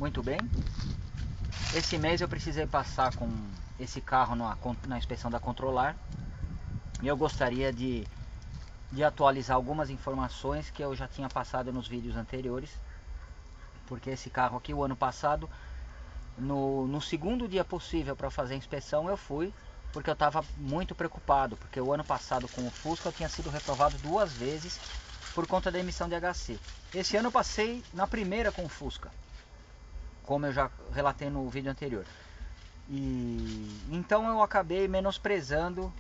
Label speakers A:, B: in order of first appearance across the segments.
A: muito bem. Esse mês eu precisei passar com esse carro na inspeção da Controlar. E eu gostaria de atualizar algumas informações que eu já tinha passado nos vídeos anteriores. Porque esse carro aqui, o ano passado, no segundo dia possível para fazer a inspeção, eu fui. Porque eu estava muito preocupado. Porque o ano passado com o Fusca eu tinha sido reprovado 2 vezes por conta da emissão de HC. Esse ano eu passei na primeira com o Fusca, como eu já relatei no vídeo anterior. Então eu acabei menosprezando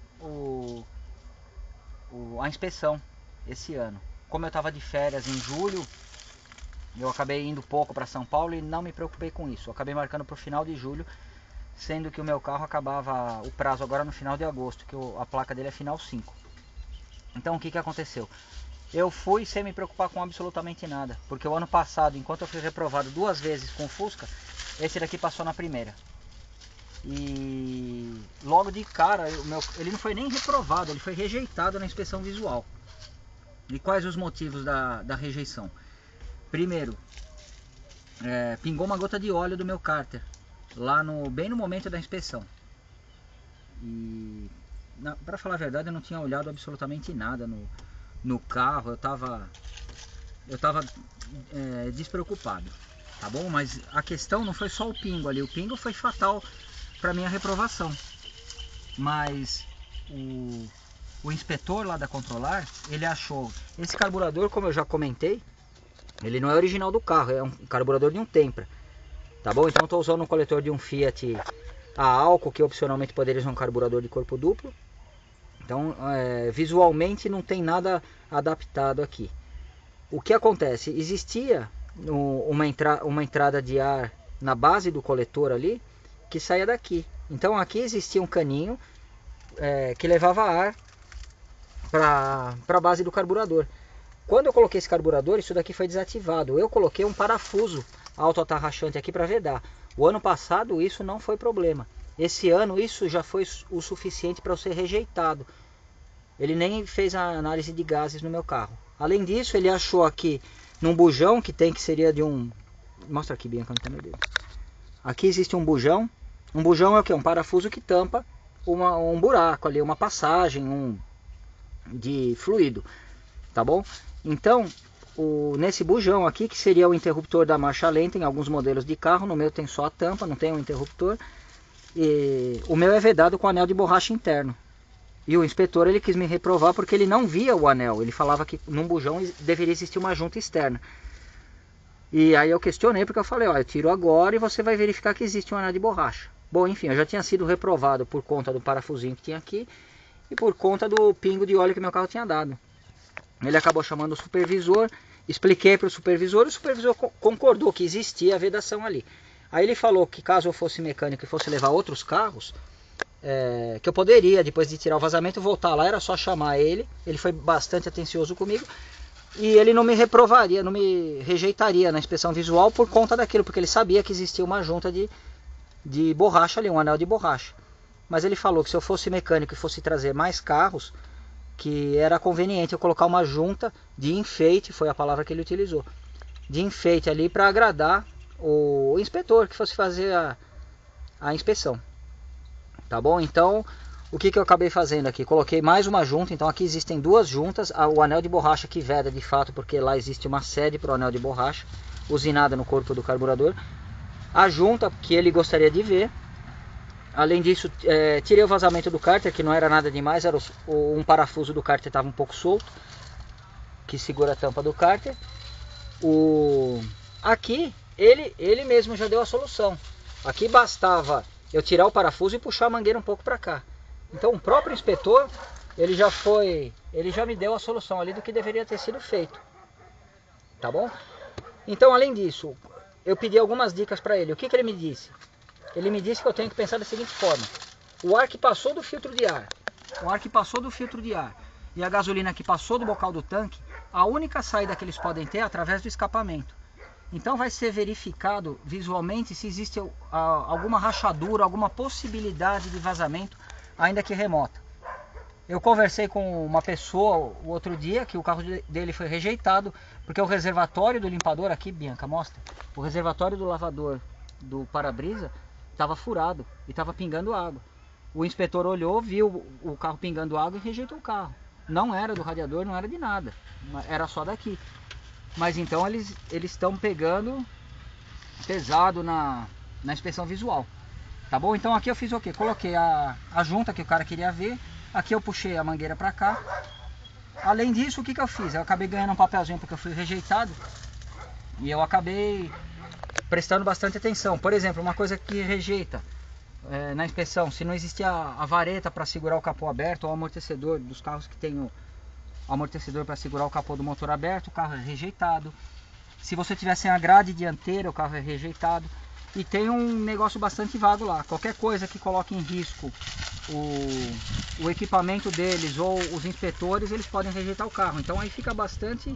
A: a inspeção esse ano. Como eu estava de férias em julho, eu acabei indo pouco para São Paulo e não me preocupei com isso. Eu acabei marcando para o final de julho, sendo que o meu carro acabava o prazo agora no final de agosto, que a placa dele é final 5. Então o que aconteceu? Eu fui sem me preocupar com absolutamente nada, porque o ano passado, enquanto eu fui reprovado 2 vezes com o Fusca, esse daqui passou na primeira. E logo de cara, ele não foi nem reprovado, ele foi rejeitado na inspeção visual. E quais os motivos da rejeição? Primeiro, pingou uma gota de óleo do meu cárter, lá bem no momento da inspeção. E para falar a verdade, eu não tinha olhado absolutamente nada no carro, eu tava despreocupado, tá bom? Mas a questão não foi só o pingo ali, o pingo foi fatal para minha reprovação. Mas o inspetor lá da Controlar, ele achou esse carburador, como eu já comentei, ele não é original do carro, é um carburador de um Tempra, tá bom? Então eu estou usando um coletor de um Fiat a álcool, que opcionalmente poderia ser um carburador de corpo duplo. Então, visualmente não tem nada adaptado aqui. O que acontece? Existia uma entrada de ar na base do coletor ali, que saía daqui. Então aqui existia um caninho que levava ar para a base do carburador. Quando eu coloquei esse carburador, isso daqui foi desativado. Eu coloquei um parafuso autoatarrachante aqui para vedar. O ano passado isso não foi problema. Esse ano isso já foi o suficiente para eu ser rejeitado. Ele nem fez a análise de gases no meu carro. Além disso, ele achou aqui num bujão que tem, que seria de um... Mostra aqui, Bianca, no tamanho dele. Aqui existe um bujão. Um bujão é o que? Um parafuso que tampa um buraco ali, uma passagem de fluido. Tá bom? Então, nesse bujão aqui, que seria o interruptor da marcha lenta, em alguns modelos de carro, no meu tem só a tampa, não tem um interruptor. E o meu é vedado com anel de borracha interno. E o inspetor, ele quis me reprovar porque ele não via o anel. Ele falava que num bujão deveria existir uma junta externa. E aí eu questionei, porque eu falei, ó, eu tiro agora e você vai verificar que existe um anel de borracha. Bom, enfim, eu já tinha sido reprovado por conta do parafusinho que tinha aqui e por conta do pingo de óleo que meu carro tinha dado. Ele acabou chamando o supervisor, expliquei para o supervisor concordou que existia a vedação ali. Aí ele falou que caso eu fosse mecânico e fosse levar outros carros, que eu poderia, depois de tirar o vazamento, voltar lá, era só chamar ele. Ele foi bastante atencioso comigo e ele não me reprovaria, não me rejeitaria na inspeção visual por conta daquilo, porque ele sabia que existia uma junta de borracha ali, um anel de borracha. Mas ele falou que se eu fosse mecânico e fosse trazer mais carros, que era conveniente eu colocar uma junta de enfeite, foi a palavra que ele utilizou, de enfeite ali para agradar o inspetor que fosse fazer a inspeção. Tá bom? Então, o que eu acabei fazendo aqui? Coloquei mais uma junta, então aqui existem 2 juntas, o anel de borracha que veda de fato, porque lá existe uma sede para o anel de borracha, usinada no corpo do carburador. A junta que ele gostaria de ver. Além disso, tirei o vazamento do cárter, que não era nada demais, era um parafuso do cárter estava um pouco solto, que segura a tampa do cárter. Aqui, ele mesmo já deu a solução. Aqui bastava eu tirar o parafuso e puxar a mangueira um pouco para cá. Então o próprio inspetor, ele já me deu a solução ali do que deveria ter sido feito. Tá bom? Então, além disso, eu pedi algumas dicas para ele. O que ele me disse? Ele me disse que eu tenho que pensar da seguinte forma: o ar que passou do filtro de ar, e a gasolina que passou do bocal do tanque, a única saída que eles podem ter é através do escapamento. Então vai ser verificado visualmente se existe alguma rachadura, alguma possibilidade de vazamento, ainda que remota. Eu conversei com uma pessoa o outro dia que o carro dele foi rejeitado porque o reservatório do limpador, aqui Bianca, mostra, o reservatório do lavador do para-brisa estava furado e estava pingando água. O inspetor olhou, viu o carro pingando água e rejeitou o carro. Não era do radiador, não era de nada, era só daqui. Mas então eles estão pegando pesado na inspeção visual. Tá bom? Então aqui eu fiz o quê? Coloquei a junta que o cara queria ver. Aqui eu puxei a mangueira pra cá. Além disso, o que eu fiz? Eu acabei ganhando um papelzinho porque eu fui rejeitado. E eu acabei prestando bastante atenção. Por exemplo, uma coisa que rejeita na inspeção, se não existia a vareta para segurar o capô aberto, ou o amortecedor dos carros que tem o amortecedor para segurar o capô do motor aberto, o carro é rejeitado. Se você tiver sem a grade dianteira, o carro é rejeitado. E tem um negócio bastante vago lá. Qualquer coisa que coloque em risco o equipamento deles ou os inspetores, eles podem rejeitar o carro. Então aí fica bastante...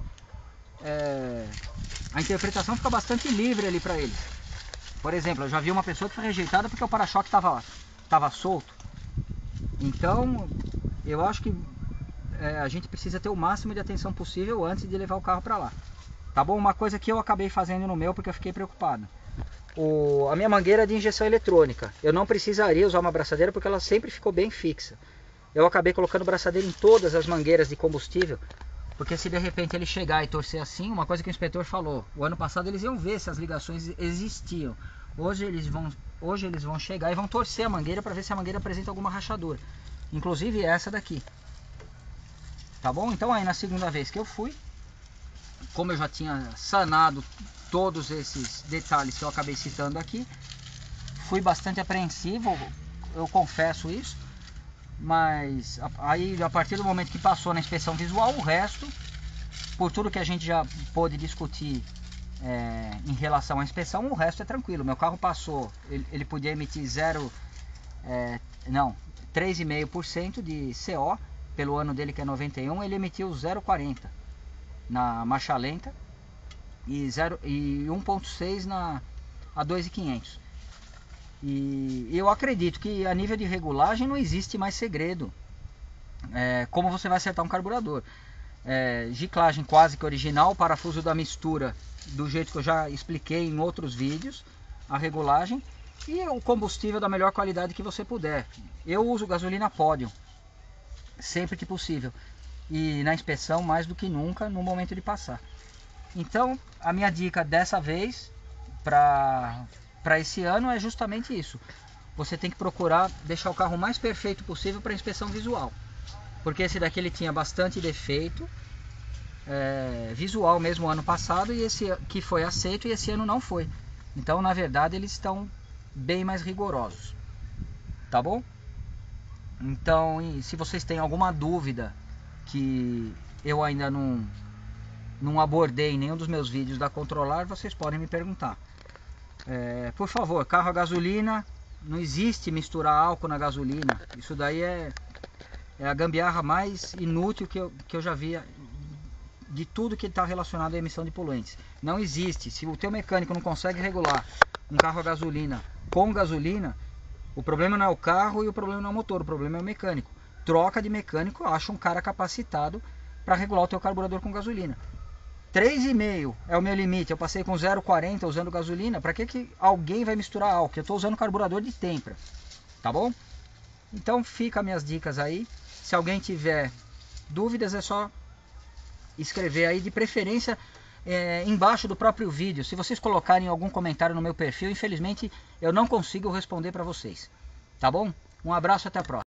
A: a interpretação fica bastante livre ali para eles. Por exemplo, eu já vi uma pessoa que foi rejeitada porque o para-choque estava solto. Então, eu acho que a gente precisa ter o máximo de atenção possível antes de levar o carro para lá. Tá bom? Uma coisa que eu acabei fazendo no meu porque eu fiquei preocupado. A minha mangueira é de injeção eletrônica. Eu não precisaria usar uma braçadeira porque ela sempre ficou bem fixa. Eu acabei colocando braçadeira em todas as mangueiras de combustível, porque se de repente ele chegar e torcer assim, uma coisa que o inspetor falou, o ano passado eles iam ver se as ligações existiam. Hoje eles vão chegar e vão torcer a mangueira para ver se a mangueira apresenta alguma rachadura. Inclusive essa daqui. Tá bom? Então aí na segunda vez que eu fui, como eu já tinha sanado todos esses detalhes que eu acabei citando aqui, fui bastante apreensivo, eu confesso isso, mas aí a partir do momento que passou na inspeção visual, o resto, por tudo que a gente já pôde discutir em relação à inspeção, o resto é tranquilo. Meu carro passou, ele podia emitir 3,5% de CO, pelo ano dele que é 91, ele emitiu 0,40 na marcha lenta e 1,6 a 2.500. E eu acredito que a nível de regulagem não existe mais segredo. Como você vai acertar um carburador? Giclagem quase que original, parafuso da mistura do jeito que eu já expliquei em outros vídeos, a regulagem, e o combustível da melhor qualidade que você puder. Eu uso gasolina Podium sempre que possível, e na inspeção mais do que nunca no momento de passar. Então a minha dica dessa vez para esse ano é justamente isso. Você tem que procurar deixar o carro o mais perfeito possível para inspeção visual, porque esse daqui ele tinha bastante defeito visual mesmo ano passado, e esse que foi aceito, e esse ano não foi. Então na verdade eles estão bem mais rigorosos, tá bom? Então, se vocês têm alguma dúvida que eu ainda não abordei em nenhum dos meus vídeos da Controlar, vocês podem me perguntar. Por favor, carro a gasolina, não existe misturar álcool na gasolina. Isso daí é a gambiarra mais inútil que eu já vi de tudo que está relacionado à emissão de poluentes. Não existe. Se o teu mecânico não consegue regular um carro a gasolina com gasolina, o problema não é o carro e o problema não é o motor, o problema é o mecânico. Troca de mecânico, acha um cara capacitado para regular o teu carburador com gasolina. 3,5 é o meu limite, eu passei com 0,40 usando gasolina. Para que alguém vai misturar álcool? Eu estou usando carburador de Tempra, tá bom? Então fica minhas dicas aí. Se alguém tiver dúvidas é só escrever aí, de preferência embaixo do próprio vídeo. Se vocês colocarem algum comentário no meu perfil, infelizmente eu não consigo responder para vocês, tá bom? Um abraço, até a próxima.